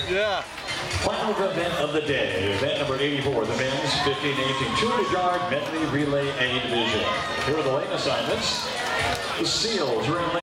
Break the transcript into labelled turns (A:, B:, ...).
A: Yeah.
B: Final event of the day, event number 84, the men's 15-18 200-yard medley relay A division. Here are the lane assignments. The Seals are in lane